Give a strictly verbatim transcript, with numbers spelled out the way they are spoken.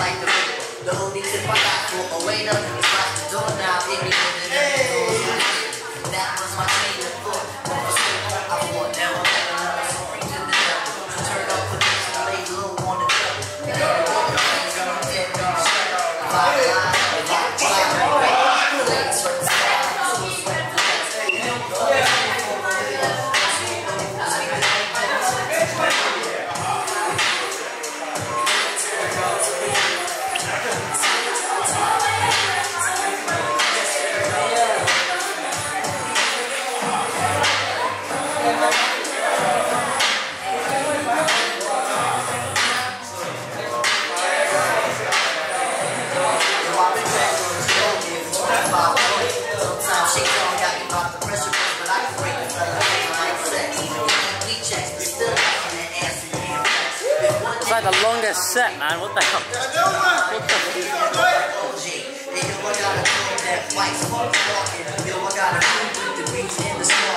like the river. The whole needs to fuck out for a wait up. It's like the door now, hit me with the hey. That was my train of thought. When I stayed home, I thought never let another song to the devil. To turn up for this and lay low on the devil. And then the one thing I'm dead on the street. If I lie, if I try, the legs from the sky, so it's like the legs. You know, before I came home, I really left the house. It's like the longest set, man. What the hell? What the